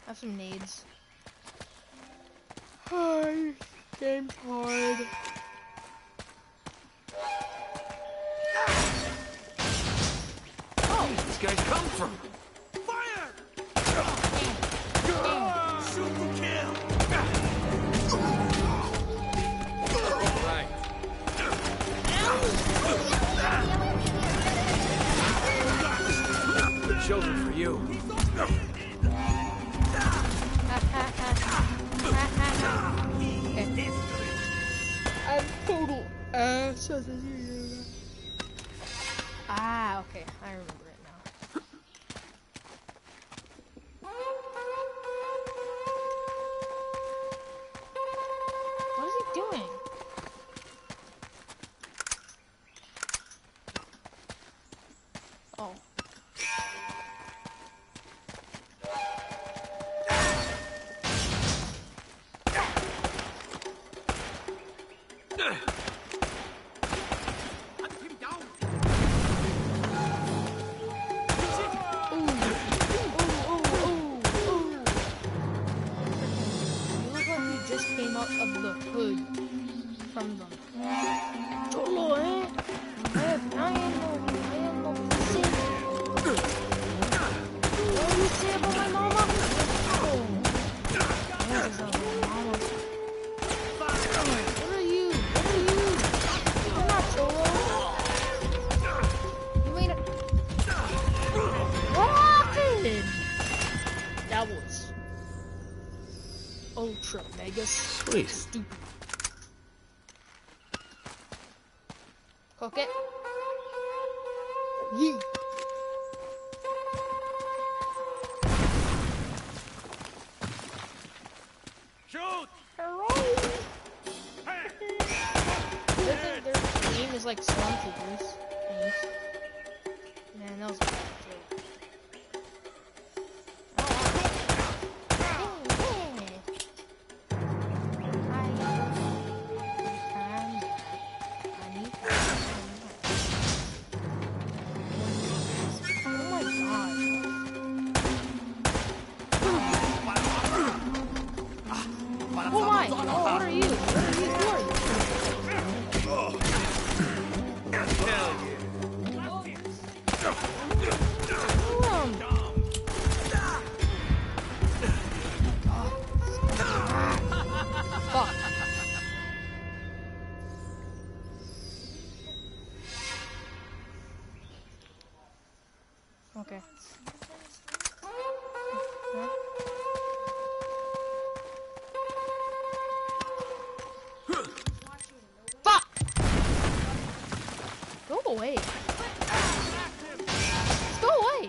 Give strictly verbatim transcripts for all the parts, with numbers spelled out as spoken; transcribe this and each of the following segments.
have some nades. Hi, game's hard. Oh, these guys come from? Fire! Shoot to kill! Right. Children for you. Okay. I'm total ass. Ah, okay. I remember it now. What is he doing? Oh. Ultra mega sweet. Stupid. Cook it. Yee. Shoot! Hooray! Their, their name is like Stormtroopers. Man, that was a bad joke. Okay. Huh? Fuck! Go away. Just go away.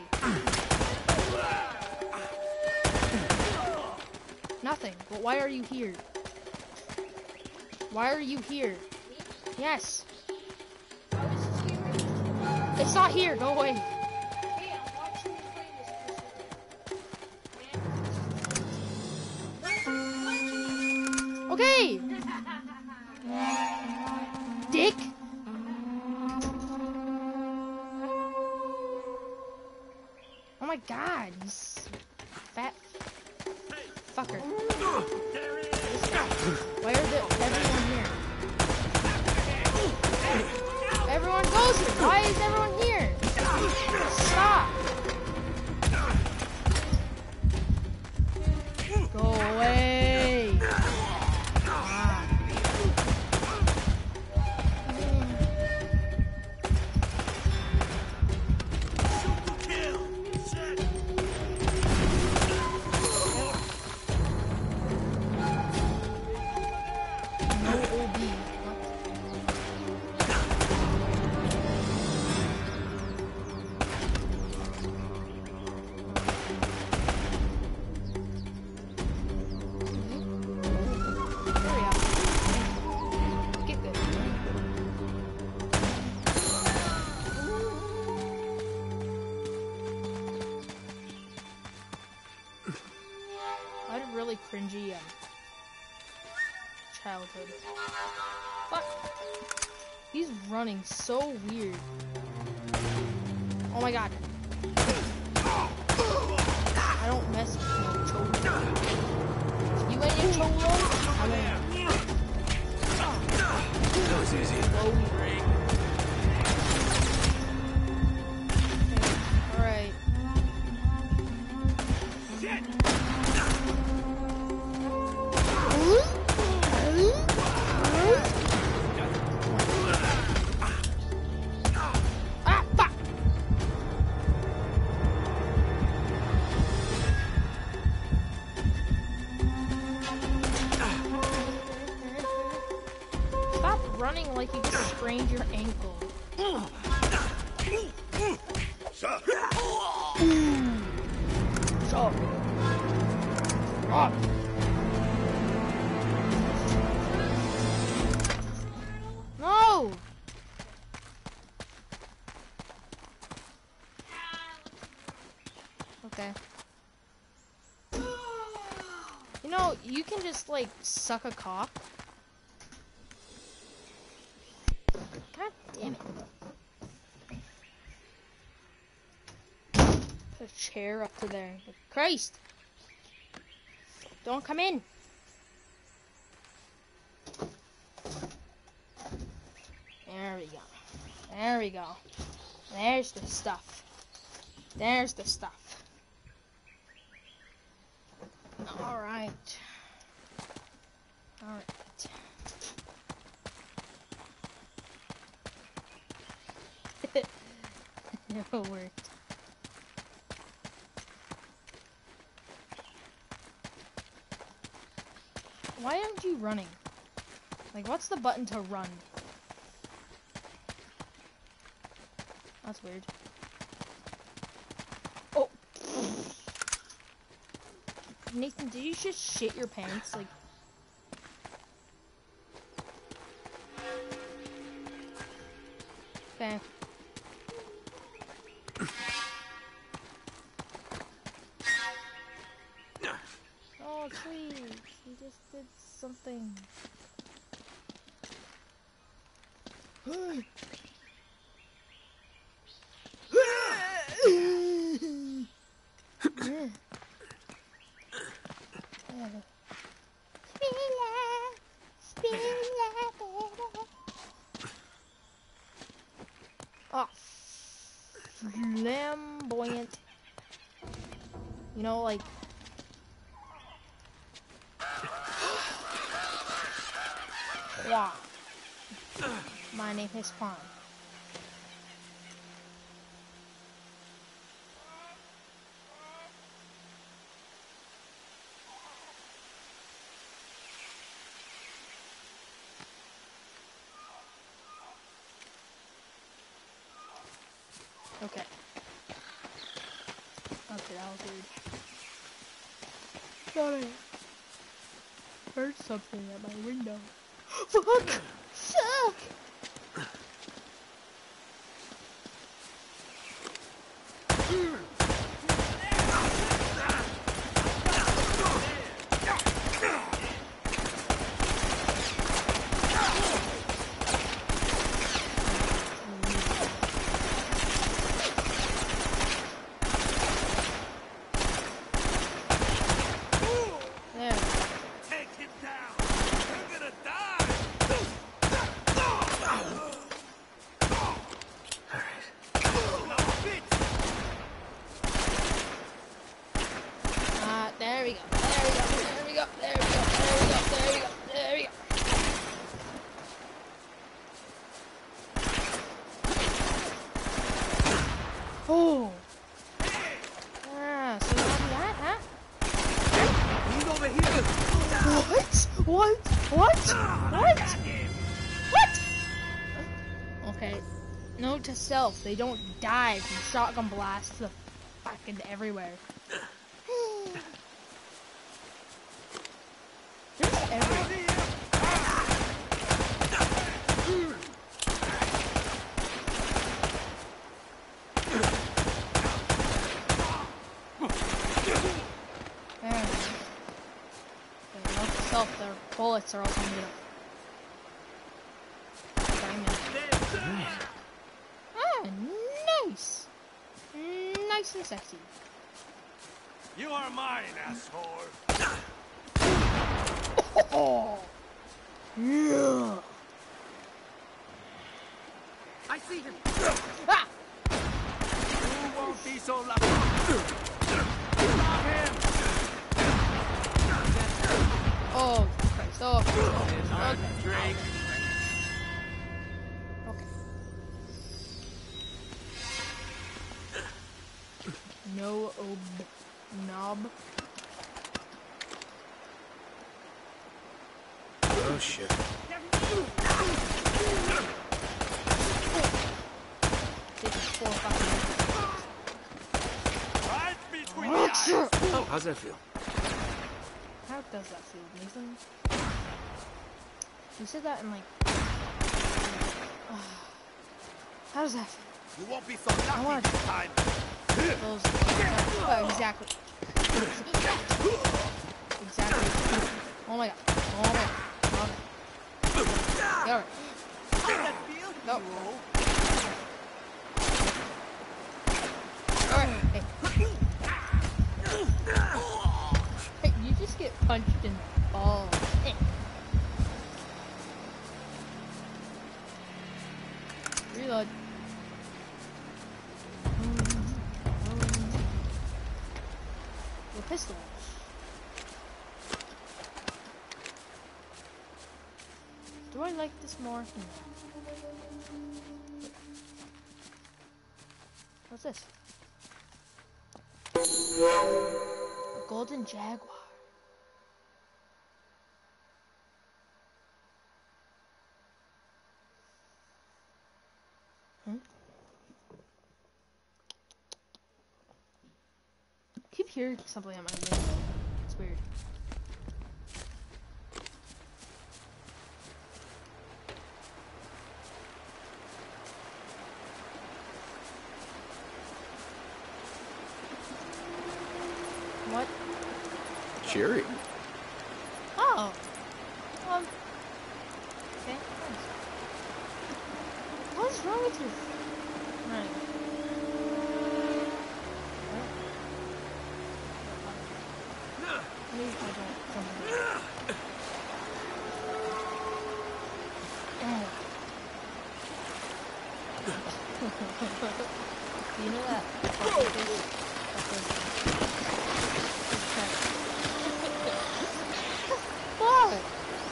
Nothing. But why are you here? Why are you here? Yes. It's not here. Go away. Okay! Dick! Oh my god, he's fat fucker. Why are the, everyone here? Everyone goes here! Why is everyone here? Stop! Go away! Cringy um, childhood. Fuck. He's running so weird. Oh my god. I don't mess with no children. Ah, fuck! Stop running like you just sprained your ankle. Stop. Stop. Stop. No! Okay. You know, you can just, like, suck a cock. God damn it. Put a chair up to there. Christ! Don't come in! There we go. There we go. There's the stuff. There's the stuff. Alright. Alright. It never worked. Why aren't you running? Like, what's the button to run? That's weird. Oh! Nathan, did you just shit your pants? Like... Okay. Oh, please. He just did something. Oh, flamboyant. You know, like. Juan. My name is Juan. Okay. Okay, that was weird. Sorry. Heard something at my window. Fuck! Fuck! Oh! Ah, so you want that, huh? He's over here. What? What? What? What? What? Okay. Note to self, they don't die from shotgun blasts to fucking everywhere. There's everywhere. Their bullets are also made of diamond. Ah, nice! Nice and sexy. You are mine, asshole. Oh, yeah. I see him. Ah! You won't be so lucky. Stop him! Okay. Drink. Okay. No ob knob. Oh shit. This is four fucking. Right between the eyes. Oh, how's that feel? How does that feel, Nathan? You said that in like. How does that feel? You won't be so I lucky want- this time. Those. Oh, exactly. Exactly. Oh my god. Oh my god. Oh my god. Alright. How's that feel? Nope. You? Alright. Hey. Hey, you just get punched in the balls. Hey. Reload. The pistols. Do I like this more? No. What's this? A golden jaguar. Hmm? I keep hearing something at my window. It's weird. What? Cheery. Oh. Um. Okay. Thanks. What is wrong with you? Right. Maybe I don't. Something. Do you know that? fucking fish? That goes- What?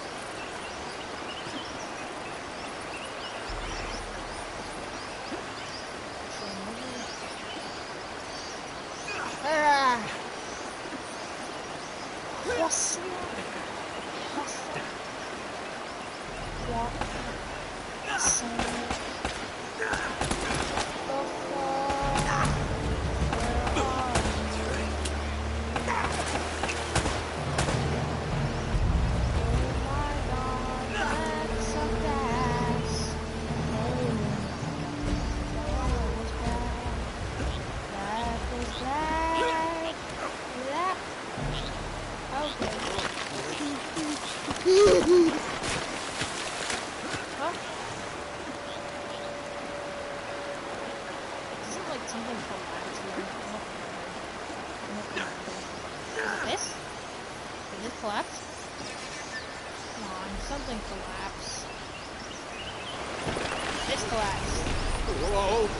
Ah. Croissant. Croissant. Croissant. The fuck? Where are you? Oh my god, that's a gas. Oh, that was bad. That was bad. That. Okay. Huh? Isn't like something collapsed here? Is it this? Did this collapse? Come on, something collapsed. This collapsed. Whoa.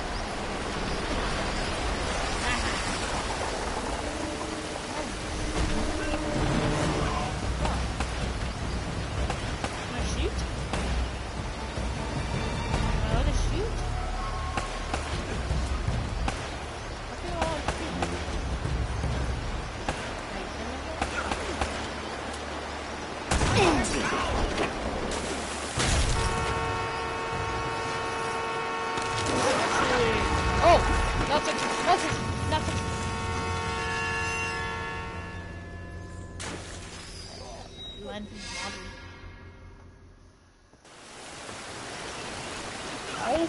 Can I shoot? Am I allowed to shoot? I feel allowed to shoot. Wait, can I Oh! Nothing! Nothing! Nothing! Land in the water. Oh!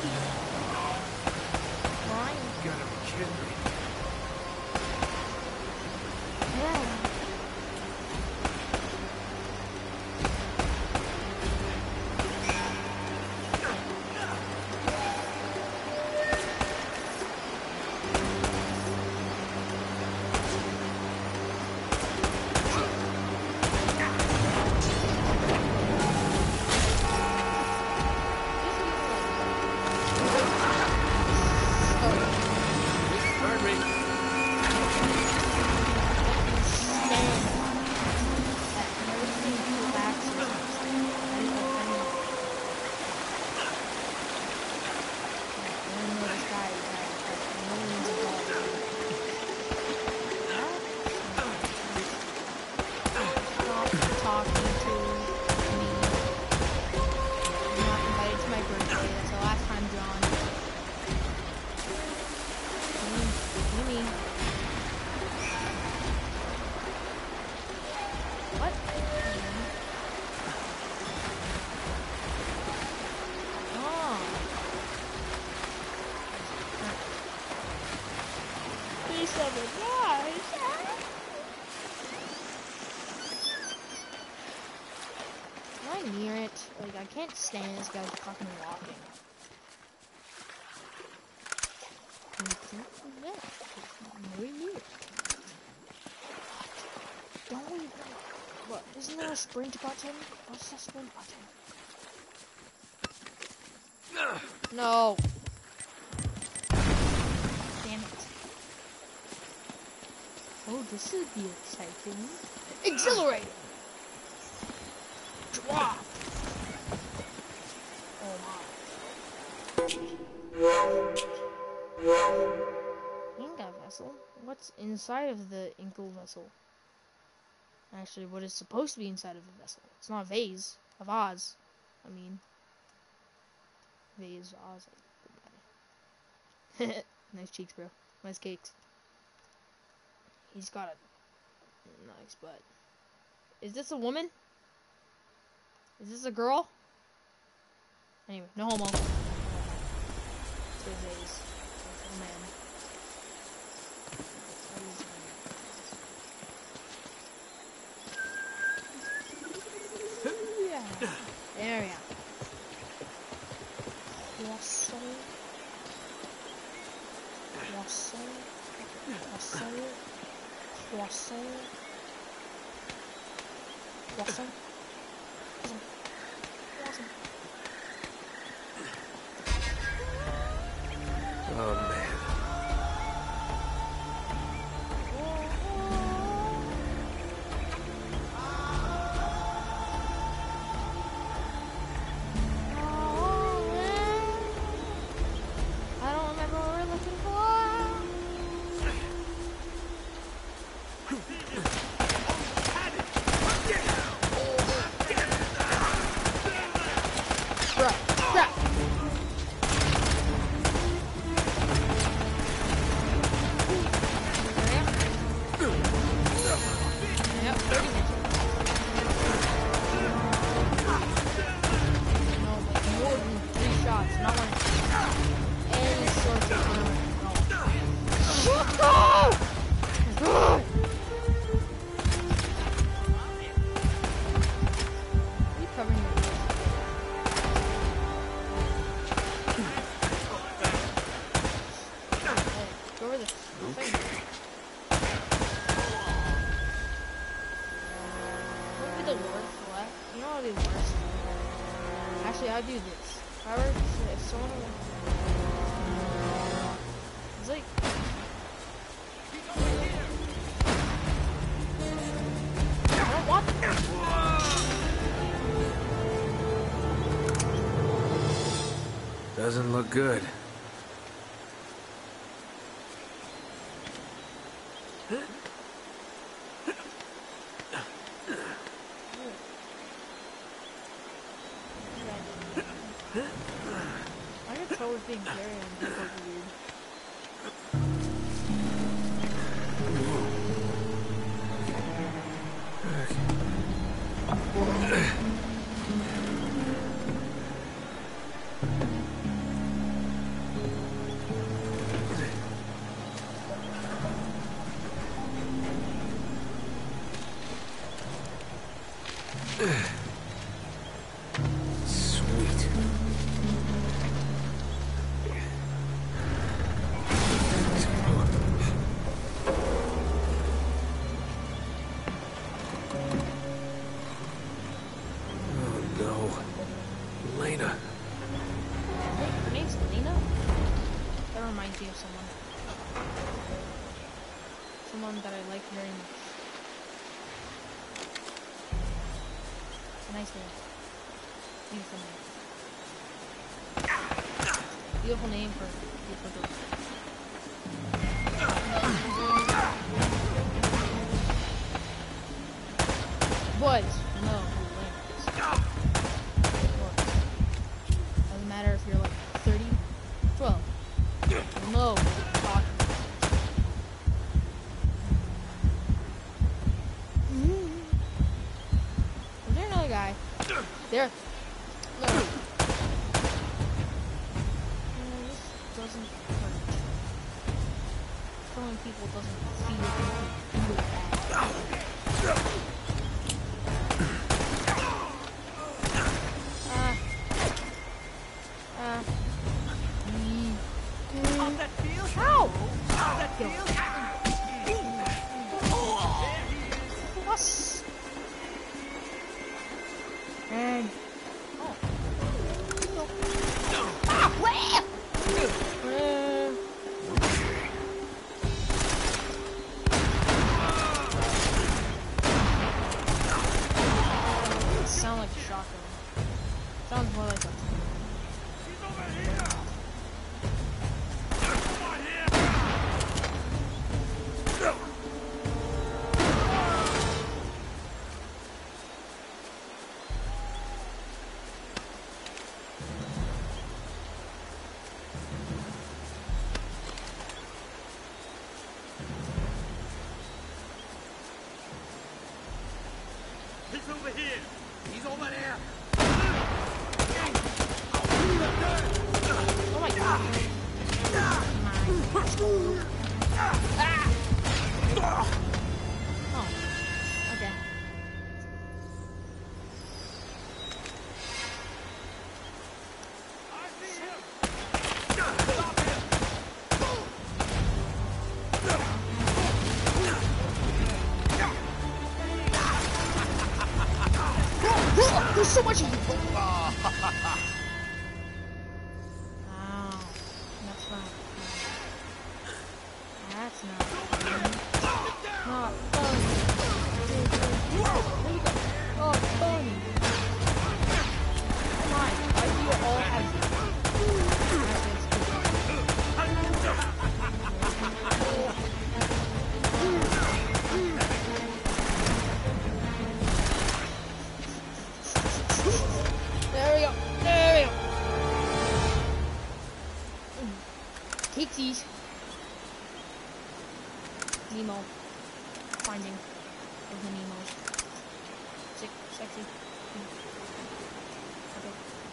Ryan. You gotta be kidding me. Yeah. can't, like, I can't stand this guy's fucking walking. Very weird. Don't we, what, isn't there a sprint button? What's the sprint button? No. Damn it. Oh, this would be exciting. Exhilarating! Drop! Oh my. Inca vessel? What's inside of the Inca vessel? Actually, what is supposed to be inside of the vessel? It's not a vase of Oz. I mean, vase Oz. Nice cheeks, bro. Nice cakes. He's got a nice butt. Is this a woman? Is this a girl? Anyway, no homo. It's a vase. It's a man. Yeah. There we are. Croissant. Croissant. Croissant. Croissant. Croissant. Croissant. Oh, man. I do this. If I were to, if someone were, it's like, I don't want that. Doesn't look good. I can tell it's being carried and it's like weird. Sweet. Oh no. Lena. Her name's Lena? That reminds me of someone. Someone that I like very much. It's a nice name. Beautiful name. Beautiful name for beautiful girl. Boys, no, doesn't matter if you're like thirty, twelve. No, talk. Is there another guy? There. No. No, this doesn't hurt. Killing people doesn't feel feel bad. He's over here. He's over there. Oh my god. Ah! Oh. Okay. I see him. Stop him. There's so much of you. Wow. That's not. That's not. Not fun. Oh, fun. Come on. Why do you all have There we go. There we go. Take these. Nemo. Finding of the Nemos. Sick, sexy. Okay.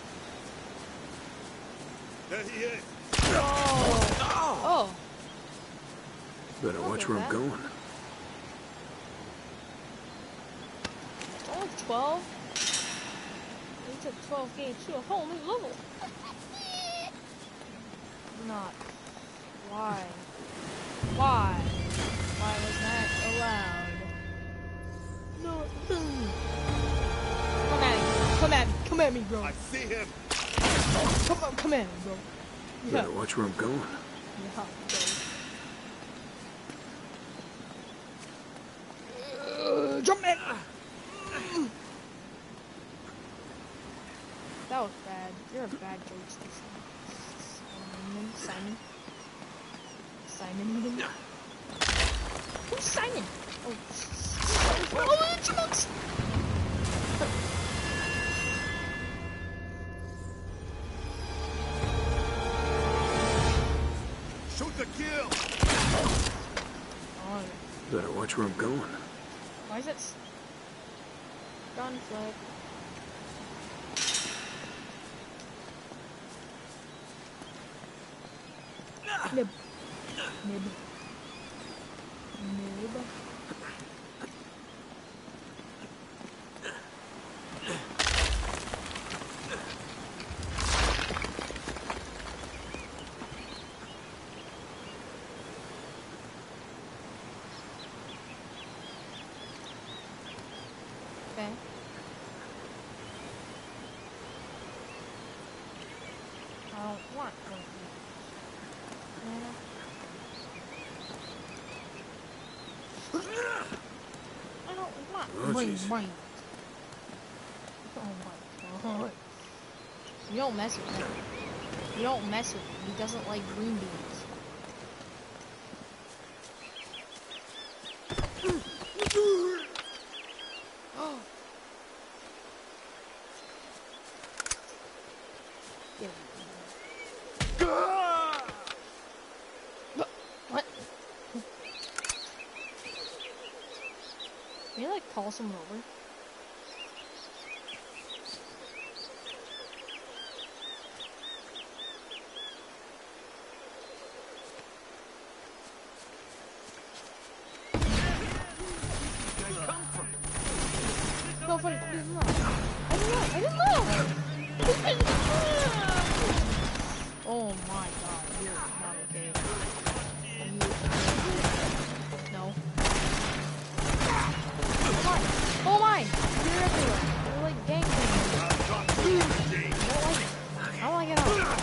There he is. Oh. Oh. Better watch where I'm going. It's only twelve. We took twelve games to a whole new level. Not. Why? Why? Why was that allowed? No. Come at me. Come at me. Come at me, bro. I see him. Come on. Come at me, bro. Yeah. Better watch where I'm going. Yeah, bro. Uh, jump in. That was bad. You're a bad jokester. Simon. Simon. Simon even. Who's Simon? Oh, oh, it's chipmunks! Shoot the kill. Oh, Better watch where I'm going. why is it s- gunflip? Nib. Nib. Nib. Okay. I don't want to. I don't want Oh, brain, jeez. brain. Oh my god. You don't mess with him. You don't mess with him. He doesn't like green beans. Oh. Get him. What? Can you like call someone over? No, funny. I didn't know. I didn't know. I didn't know. Oh my god, you're not okay. You... No. Oh my! You're everywhere. You're like gangbangers. I don't like it. I don't like it at all.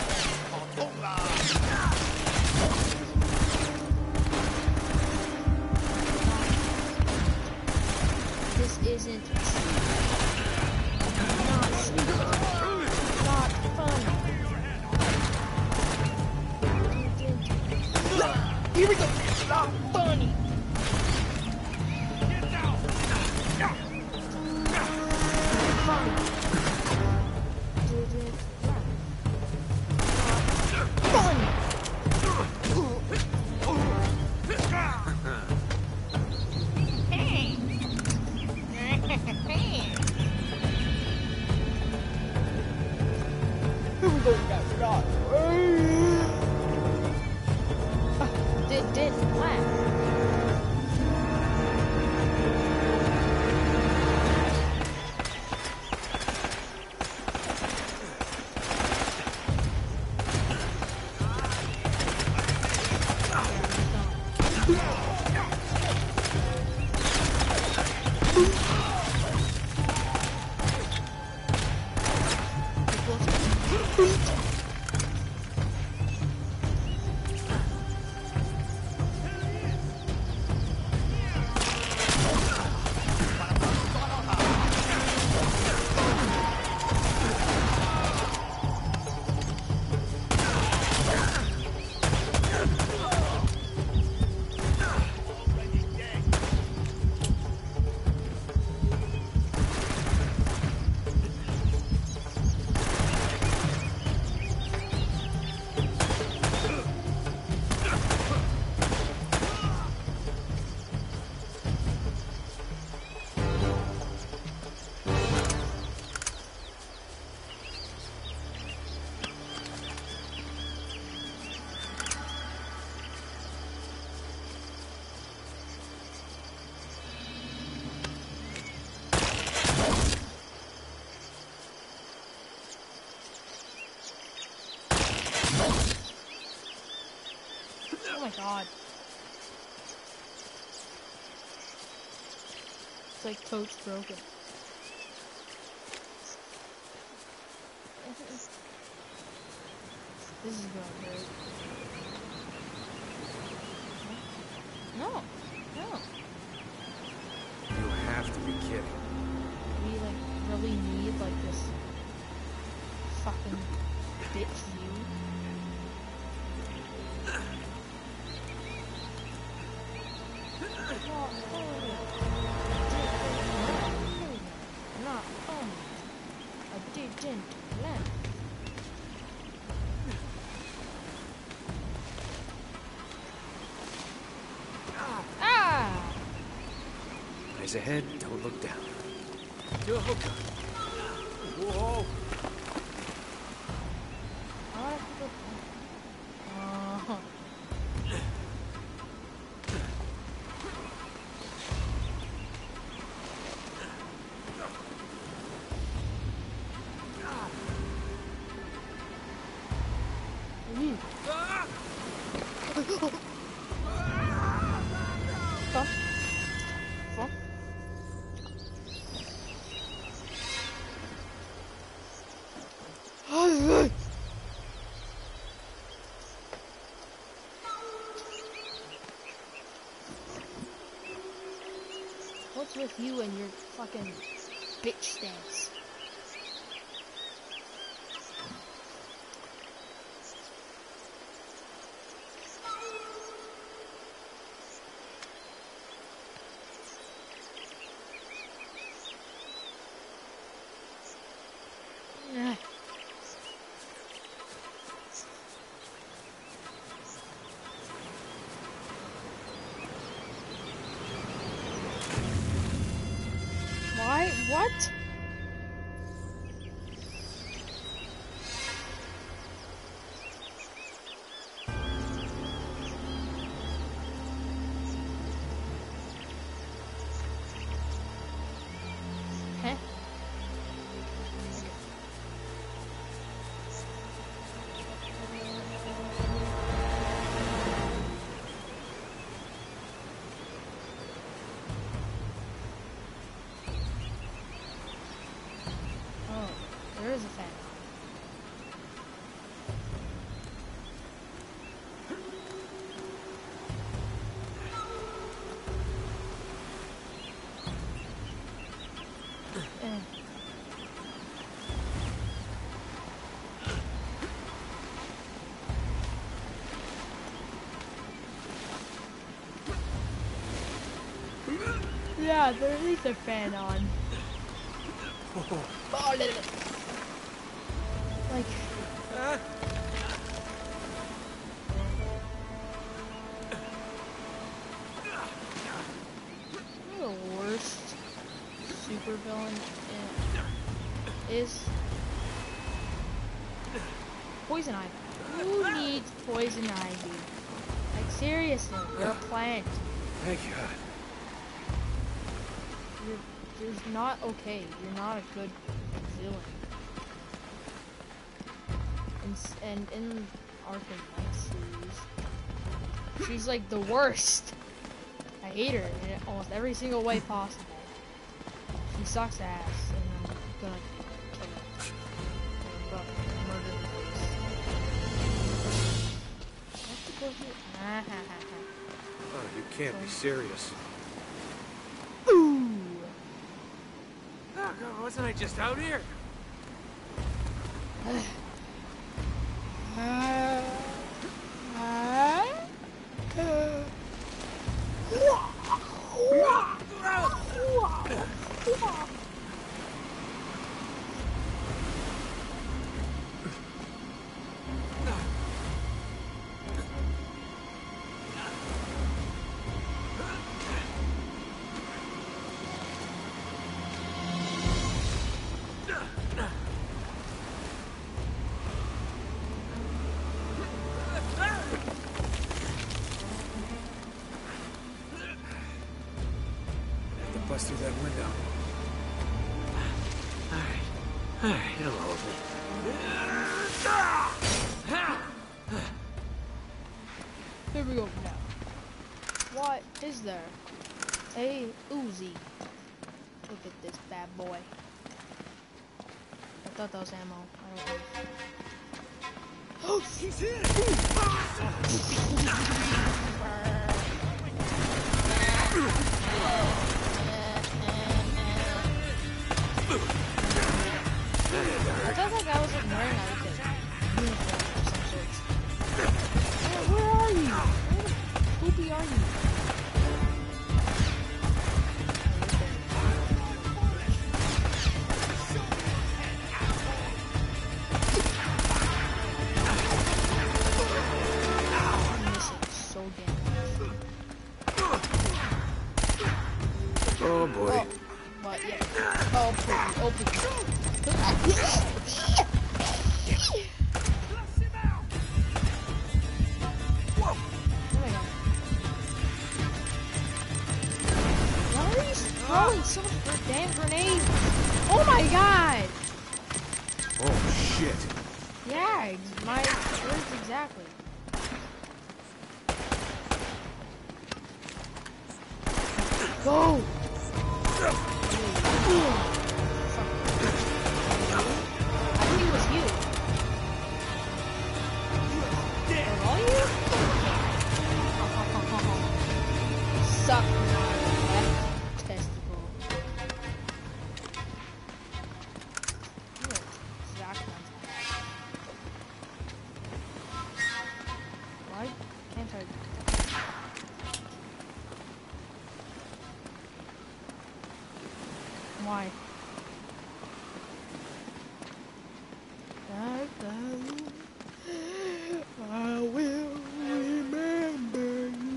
This isn't not sweet. Not fun. Here we go. Not funny. Fun. Oh my god. It's like toast broken. This is going great. No, no. You have to be kidding. We like really need like this fucking bitch view. Not on. I didn't land. Ah! Eyes ahead, don't look down. To a hooker. Whoa. Uh, mm. Stop. Stop. What's with you and your fucking bitch stance? Nah. Why? What? Huh? Oh, there is a fan. Eh. Yeah, there at least a fan on. Oh, little bit. Like, you know the worst supervillain is Poison Ivy. Who needs Poison Ivy? Like, seriously, you're a plant. Thank God. You're, you're not okay. You're not a good villain. And, s- and in Arkham Knight series, she's like the worst. I hate her in almost every single way possible. He sucks ass, and I'm gonna kill him. I'm gonna murder him. What's the go here? Ah, ha, ha, ha. Oh, you can't be serious. Ooh! Oh, God, wasn't I just out here? Uh, uh, uh. Bust through that window. Alright. Alright, it'll hold me. Here we go now. What is there? A Uzi. Look at this bad boy. I thought that was ammo. I don't know. Oh, He's here! I felt like I was like wearing like a uniform or some sorts. Oh, where are you? Where the poopy are you? I'm missing so damn much. Oh boy. Oh, but yeah. Oh, poopy. Oh, poopy. Why are you throwing so much damn grenades? Oh my god! Oh shit. Yeah, ex- my words exactly. Go! I think it was you. Or all you? Suck my left testicle. Exactly. Why can't I? Why? I will remember you.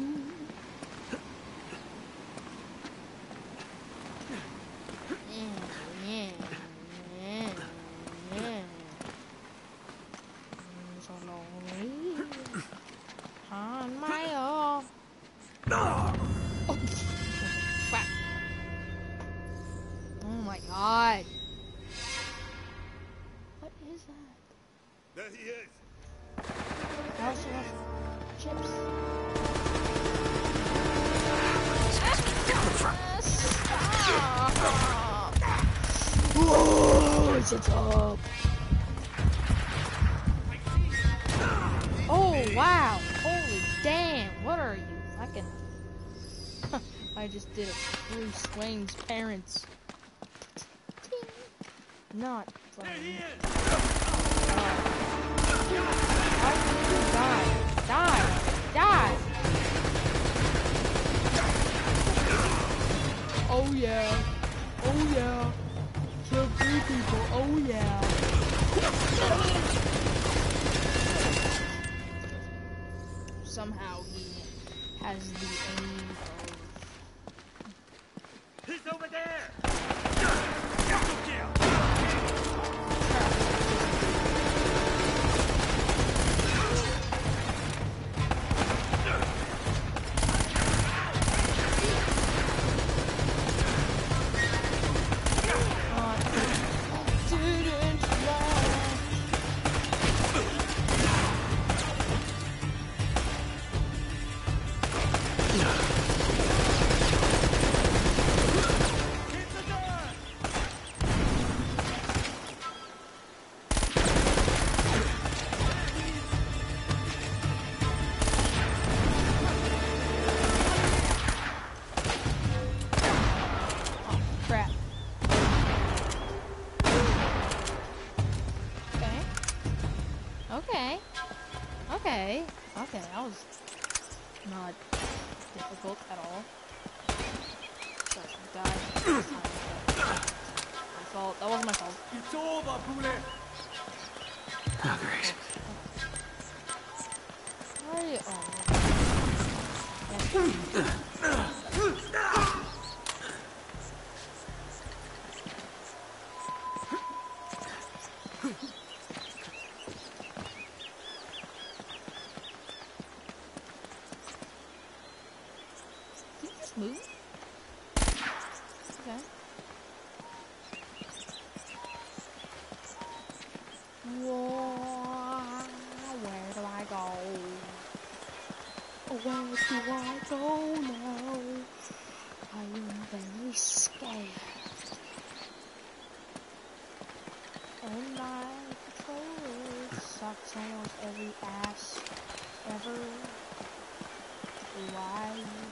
Yeah, yeah, yeah, yeah. I'm so lonely on my own. Oh, crap. Oh my god. What is that? There he is! I also have chips. Whoa, it's up. Oh wow! Holy damn! What are you fucking? I just did it. Bruce Wayne's parents. Not There he funny. is! Why did you die? Die! Die! Oh yeah! Oh yeah! Kill three people! Oh yeah! Somehow he has the aim of... He's over there! Okay. Okay. Okay, that was not difficult at all. Gosh, I died. My fault. That wasn't my fault. It's over, Poulet. Oh, great. Why? Oh. Did you just move? Okay. Whoa, where do I go? Where do I go now? I am very scared. And my controller sucks almost every ass ever. Why?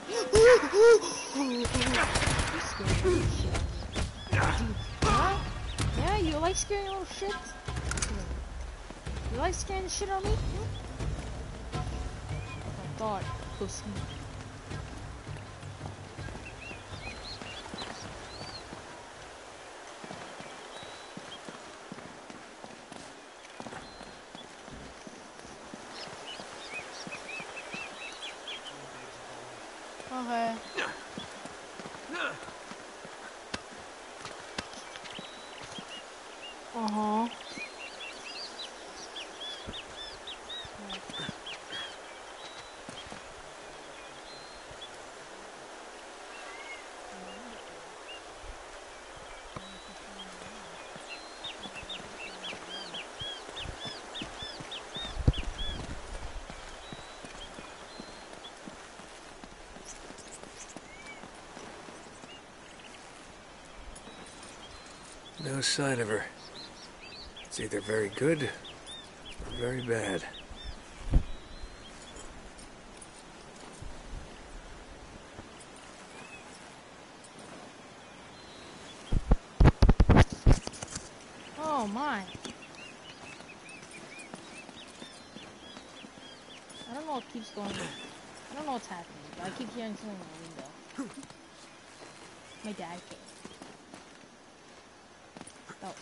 You scared little shit. Dude, huh? Yeah, you like scaring little shit? You like scaring the shit out of me? Hmm? I thought, pussy. Okay. Uh-huh. No sign of her. It's either very good or very bad. Oh my. I don't know what keeps going on. I don't know what's happening, but I keep hearing something in the window. My dad came. Oh.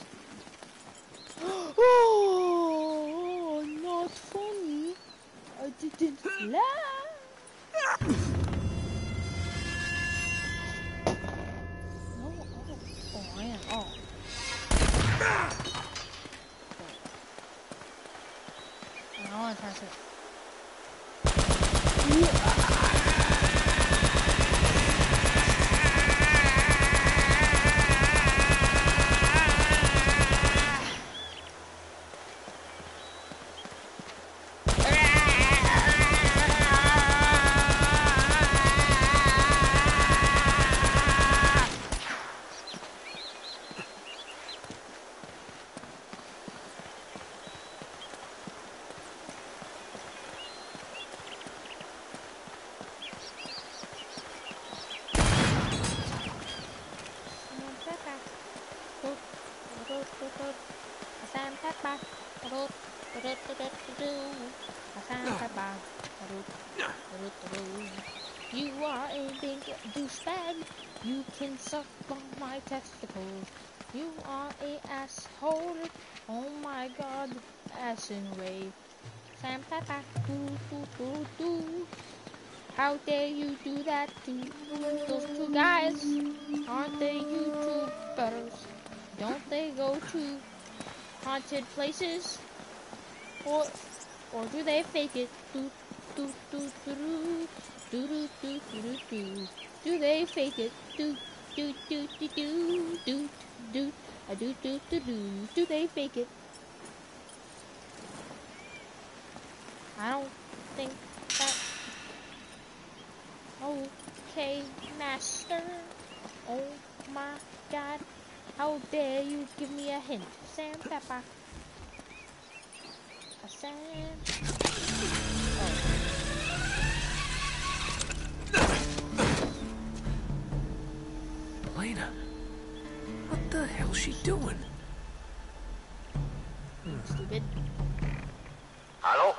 Oh, not funny. I didn't laugh. No, oh, oh, I am. Oh. I want to touch it. You are a big douchebag. You can suck on my testicles. You are a asshole. Oh my god, ass and rave. Sam Papa, doo doo doo doo. How dare you do that to those two guys? Aren't they YouTubers? Don't they go to haunted places? Or or do they fake it? Do do do do do do do do do do. Do they fake it? Do do do do do do do a do do do do. Do they fake it? I don't think that. Okay, master. Oh my god. How dare you give me a hint, Sam Pepper? A Sam. Oh. Elena, what the hell's she doing? Stupid. Aló?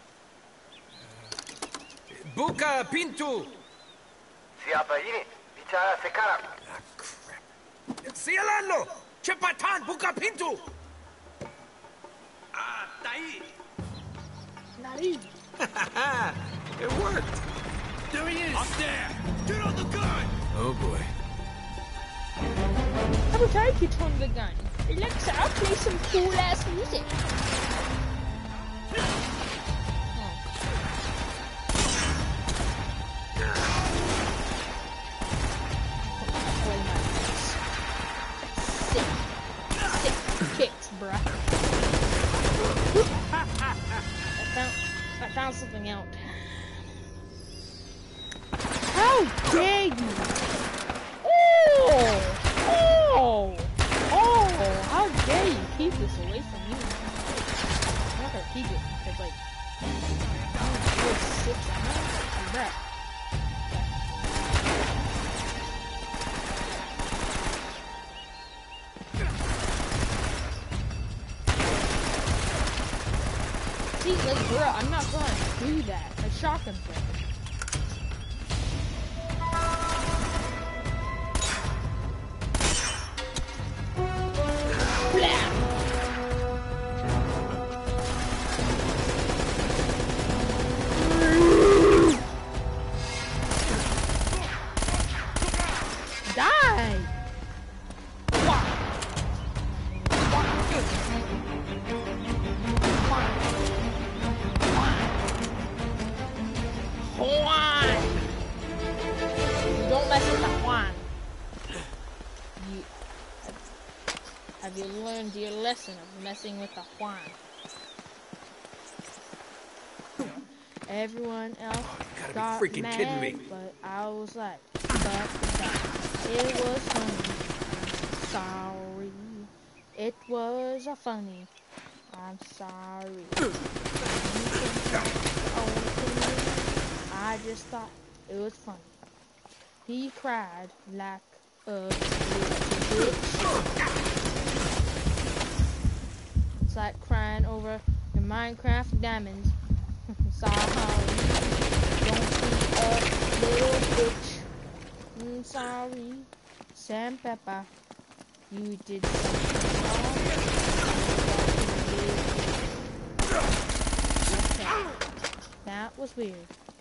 Buka Pintu! Siapa ini? Bicara sekarang. Ah, crap. Sialalo! Cepatan, buka pintu! Ah, tai! Nari. It worked! There he is! Up there! Get on the gun! Oh boy. How about I get on the gun? Alexa, I'll play some cool ass music. Bruh. I found I found something out. How dare you? Oh! Oh! Oh! How dare you keep this away from me? I'm not gonna keep it because like you're six I'm not See, like, bro, I'm not gonna do that. I shotgun thing. Die! Juan! You don't mess with the Juan. You, have you learned your lesson of messing with the Juan? Everyone else Gotta got be freaking mad, kidding me. but I was like, fuck that. It was funny. I'm sorry. It was a funny. I'm sorry. I just thought it was funny. He cried like a little bitch. It's like crying over your Minecraft diamonds. Sorry. Don't be a little bitch. I'm sorry. Sam Pepper, you did something wrong. Okay. That was weird.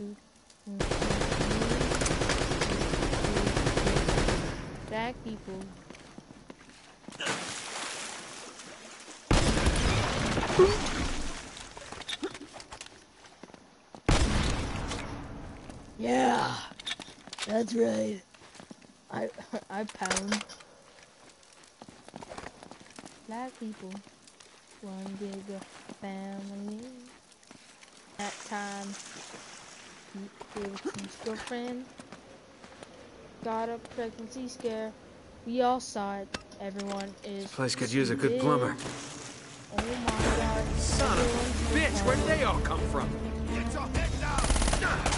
Black people. Yeah, that's right. I I pound. Black people, one big family. That time, his girlfriend got a pregnancy scare. We all saw it. Everyone is. Place could use a good plumber. Oh my God! Son of a bitch! Where did they all come from? Get your head down!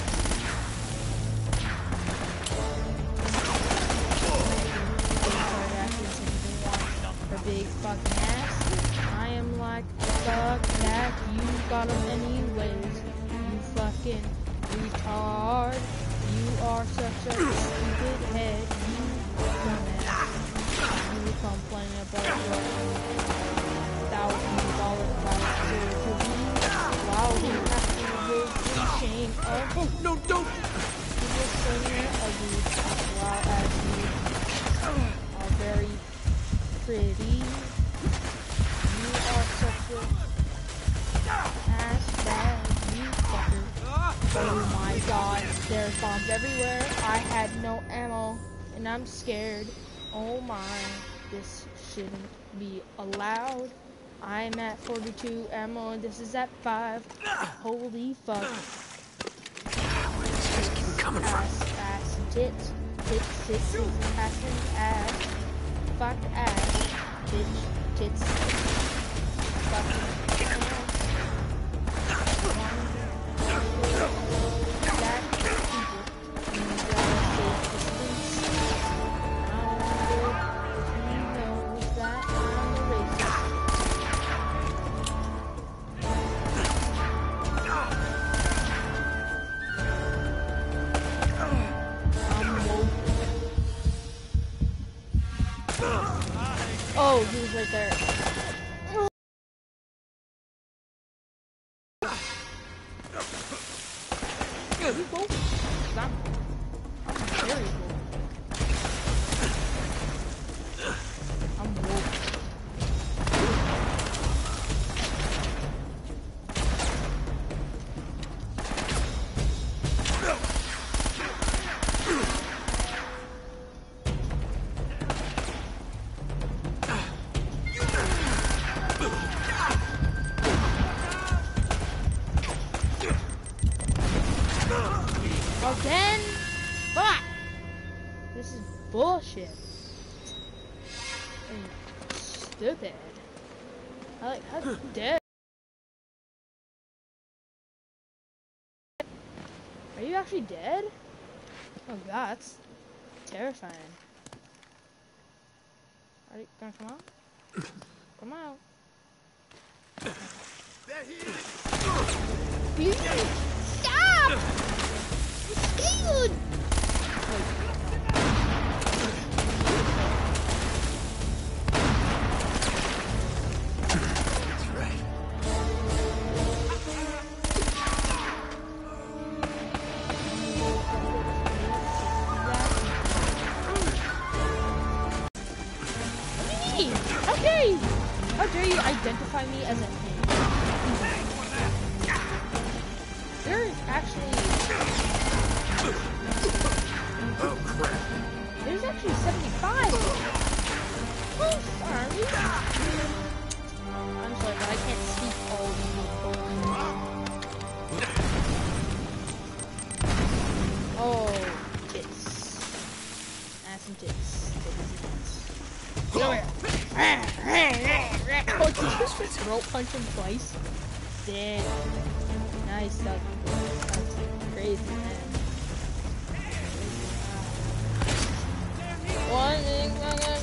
Her big fucking ass. I am like, fuck that, you got them anyways. You fucking retard. You are such a stupid head. You dumbass. You complain about your thousand dollar voucher to me. While you have to live in shame of. Oh, no, don't! You will say you're ugly, while as you are very pretty. You are such a ass bag, you fucker. Oh my God, there's bombs everywhere. I had no ammo, and I'm scared. Oh my, this shouldn't be allowed. I'm at forty-two ammo, and this is at five. Holy fuck. Where does this keep coming from? Ass, ass, tits, tits, tits, tits, ass, and ass. Fuck ass, bitch, tits, fuck ass. Black people, you gotta save the streets. I wonder if he knows that I'm a racist. Oh, he was right there. Yo, you go. I'm, I'm very cool. I'm woke. Again? Fuck! This is bullshit. And stupid. I like how dead. Are you actually dead? Oh god, that's terrifying. Are you gonna come out? Come out. There he is! Please! Stop! Scared! That's right. Hey, how dare you? How dare you identify me as a him? There's actually... Oh crap. There's actually seventy-five. Oh, sorry. I'm sorry, but I can't speak all people. Oh, tits. Ass and tits. Titties and tits. Get over here. Oh, did you just throat punch him twice? Dead. Nice stuff. That's crazy, man. One thing I got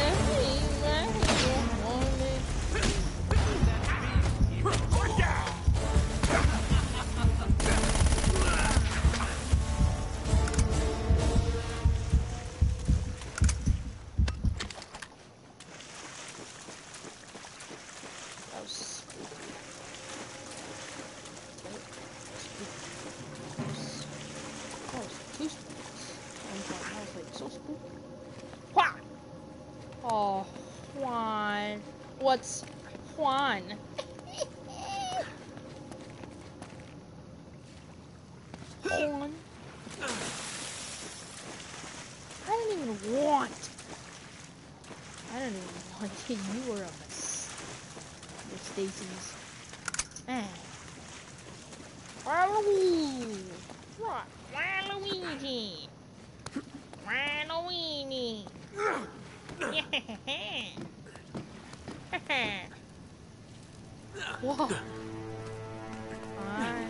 Oh, Juan. What's Juan? Juan? I don't even want. I don't even want you. You were a mess. You're Stacy's. Man. Waluigi. What? Waluigi. Waluigi. Whoa. Hi.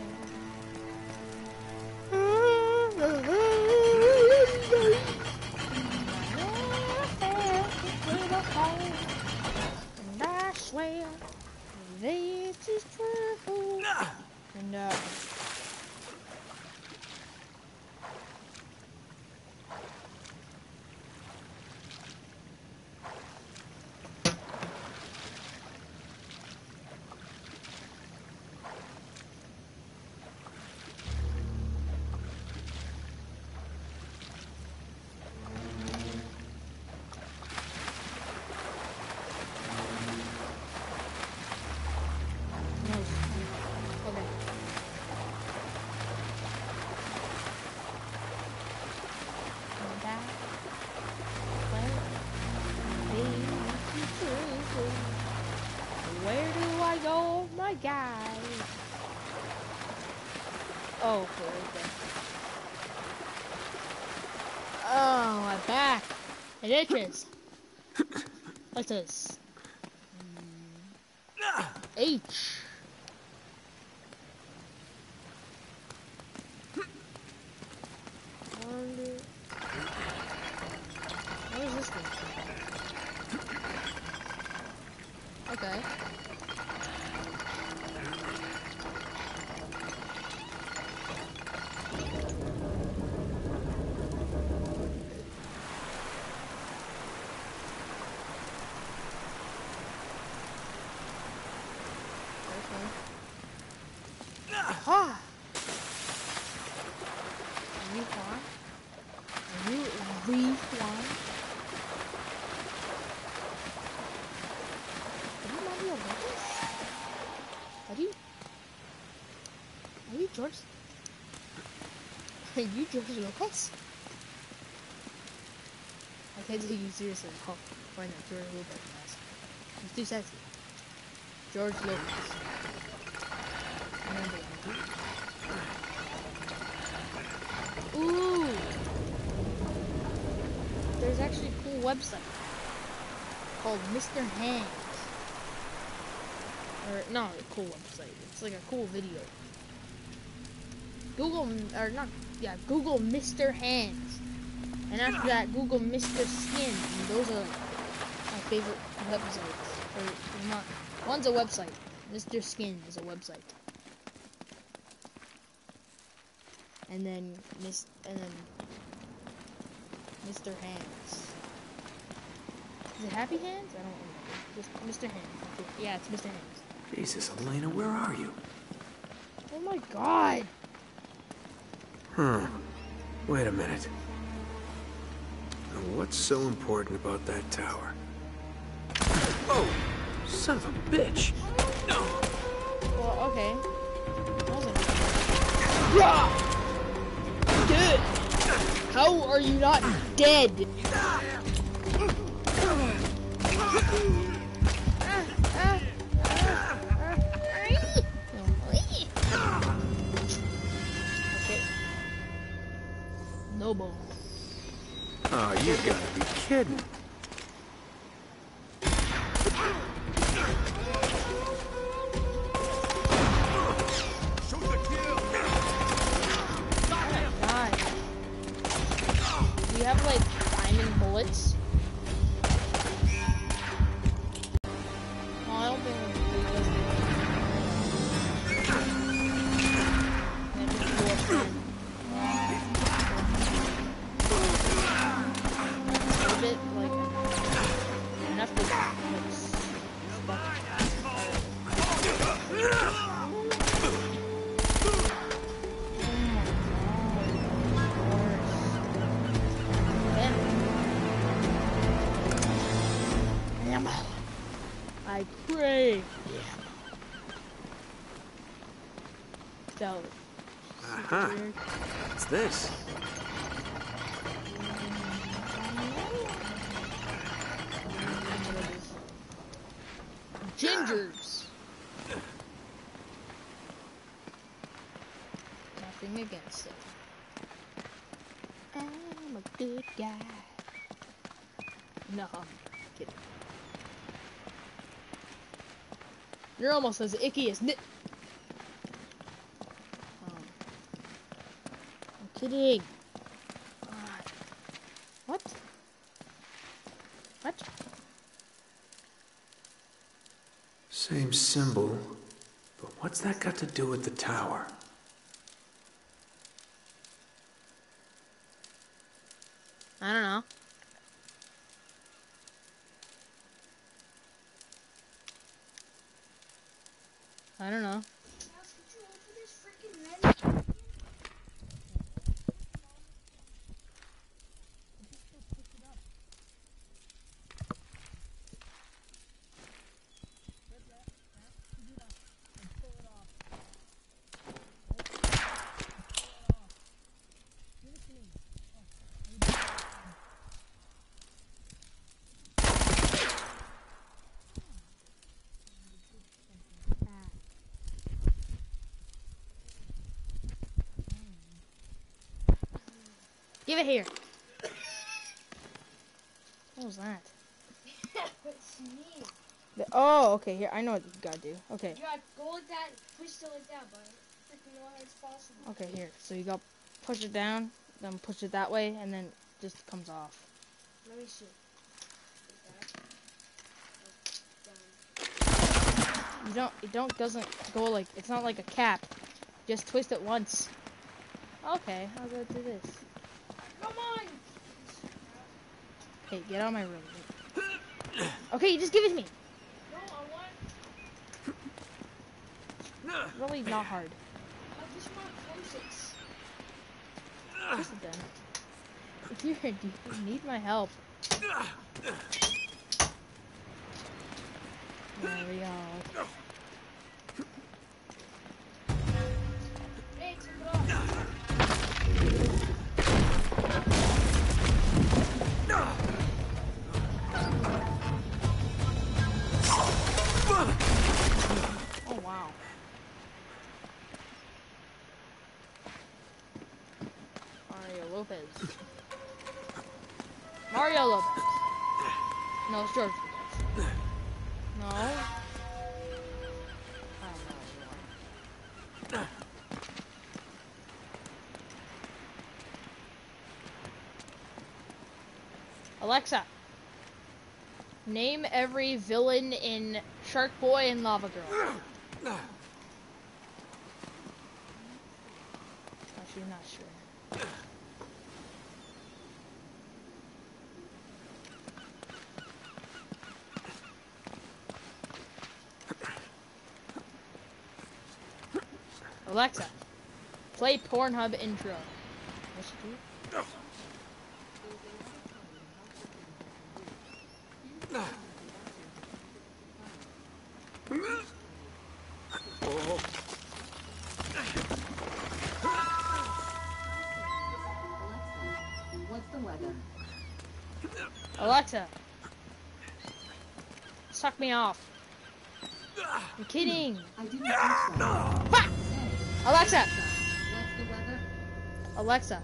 And I swear this is true. And uh where do I go, my guy? Oh, right there. Oh, my back. It itches. What's this? H. What is this thing? Okay. Ah! Are you Juan? Are you the Juan? Are you Mario Lopez? Are you? Are you George? Are you George Lopez? I can't take you seriously. Oh, why not? George Lopez mask. It's too sexy. George Lopez. Remember that. Ooh! There's actually a cool website called Mister Hands. Or, not a cool website. It's like a cool video. Google, or not, yeah, Google Mister Hands. And after that, Google Mister Skin. And those are like my favorite websites. Or, or not. One's a website. Mister Skin is a website. And then Miss and then Mister Hands. Is it Happy Hands? I don't know. Just Mister Hands. Yeah, it's Mister Hands. Jesus, Elena, where are you? Oh my god! Huh. Wait a minute. Now, what's so important about that tower? Oh! Son of a bitch! No! Well, okay. That wasn't yeah! Dude! How are you not dead? Okay. No bone. Oh, you gotta be kidding. You have like diamond bullets. Oh, I don't think I'm gonna do this. And just go up there. A little bit, like enough to like stuff. I pray. So. Aha. What's this? Gingers. Nothing against it. I'm a good guy. No, I'm kidding. You're almost as icky as Nick. Um, I'm kidding. God. What? What? Same symbol, but what's that got to do with the tower? I don't know. I don't know. Give it here. What was that? The, oh, okay. Here, I know what you gotta do. Okay. You gotta go like that, push it like that, but freaking know how it's possible. Okay, here. So you got push it down, then push it that way, and then it just comes off. Let me see. You don't. It don't doesn't go like. It's not like a cap. Just twist it once. Okay, I'll go do this. Come on! Hey, get out of my room. Okay, just give it to me. No, I want. Really not hard. six. Listen then. If you do you need my help. There we go. Hey, take it off. Oh wow. Mario Lopez. Mario Lopez. No, it's George Lopez. No. I don't know anymore. Alexa, name every villain in Shark Boy and Lava Girl. Actually, not sure. Alexa, play Pornhub intro. What's it do? What's the weather? Alexa, suck me off. I'm kidding. I didn't think so. Fuck! Alexa, What's the weather? Alexa,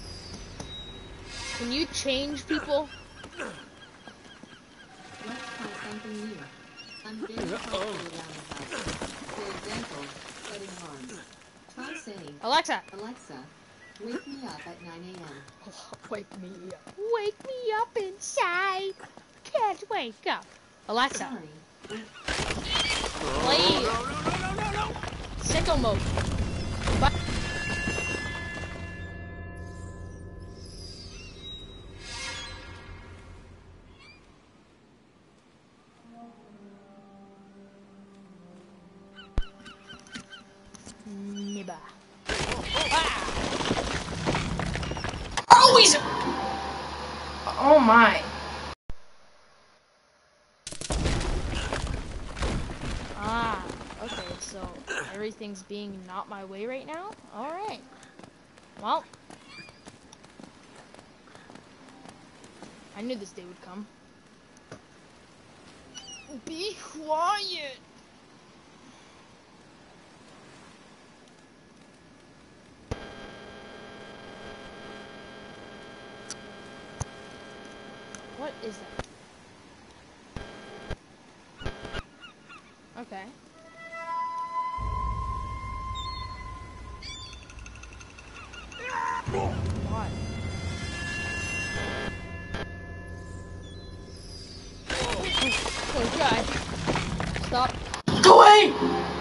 can you change people? Let's try something new. I'm very helpful around the house. For example, setting alarms. Try saying, Alexa, Alexa, wake me up at nine A M wake me up. Wake me up inside. Can't wake up. Alexa, Sorry. play sicko mode. But Nibba. Always. Oh my. Ah, okay, so everything's being not my way right now? Alright. Well, I knew this day would come. Be quiet! What is that? Okay. Why? Oh god. Stop. Go away.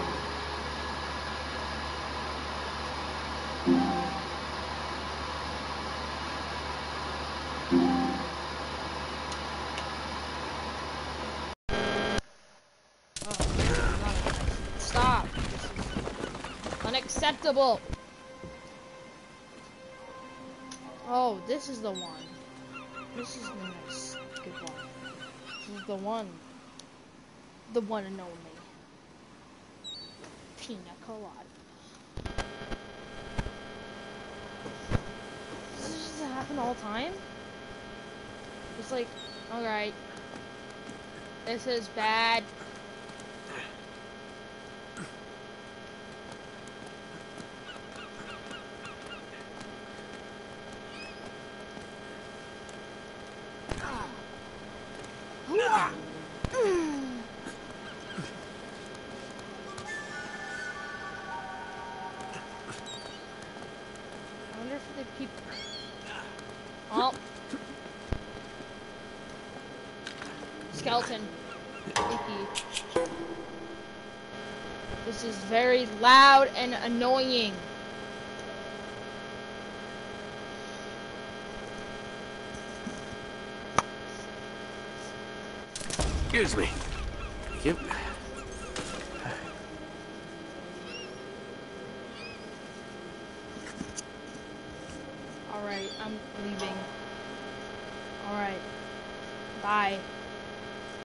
Stop. This is unacceptable. Oh, this is the one. This is the nice, good one. This is the one. The one and only. Pina colada. Does this just happen all the time? It's like, alright. This is bad. I wonder if the people. Oh. Skeleton. Icky. This is very loud and annoying. Excuse me. Yep. Alright, I'm leaving. Alright. Bye.